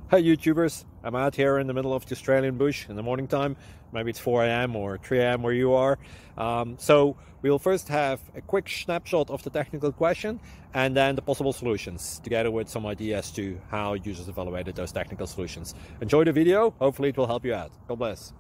Hi YouTubers, I'm out here in the middle of the Australian bush in the morning time. Maybe it's 4 a.m. or 3 a.m. where you are. So we'll first have a quick snapshot of the technical question and then the possible solutions, together with some ideas to how users evaluated those technical solutions. Enjoy the video, hopefully it will help you out. God bless.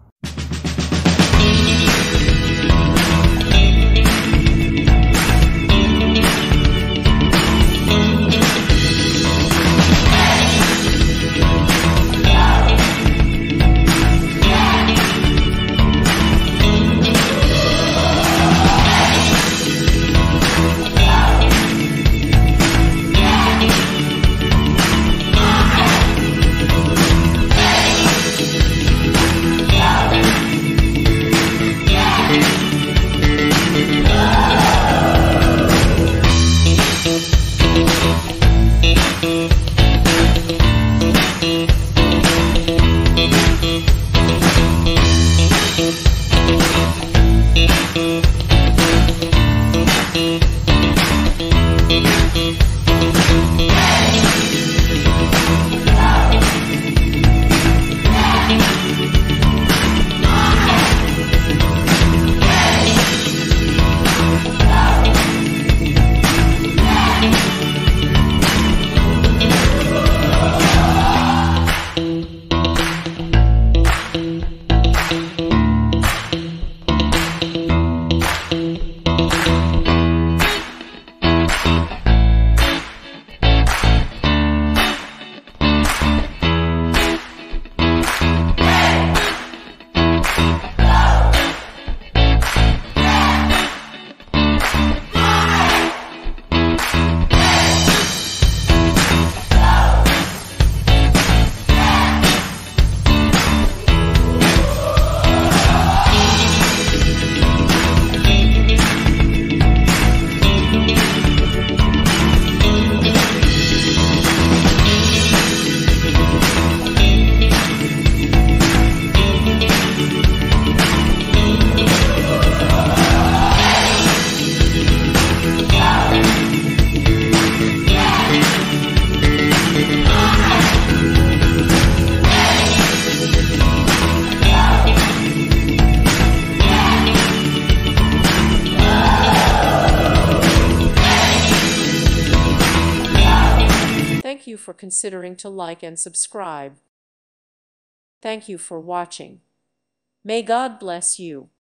Thank you for considering to like and subscribe. Thank you for watching. May God bless you.